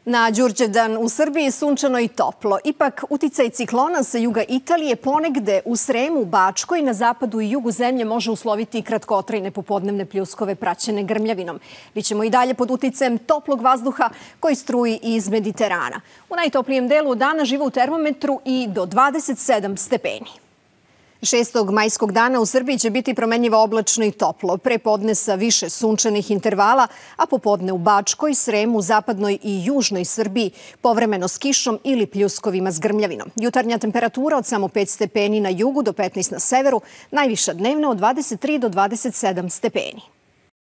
Na Đurđevdan u Srbiji sunčano i toplo. Ipak, uticaj ciklona sa juga Italije ponegde u Sremu, Bačkoj, na zapadu i jugu zemlje može usloviti kratkotrajne popodnevne pljuskove praćene grmljavinom. Bićemo i dalje pod uticajem toplog vazduha koji struji iz Mediterana. U najtoplijem delu dana živo u termometru i do 27 stepeni. 6. majskog dana u Srbiji će biti promenljivo oblačno i toplo. Pre podne sa više sunčanih intervala, a popodne u Bačkoj, Sremu, zapadnoj i južnoj Srbiji, povremeno s kišom ili pljuskovima s grmljavinom. Jutarnja temperatura od samo 5 stepeni na jugu do 15 na severu, najviša dnevna od 23 do 27 stepeni.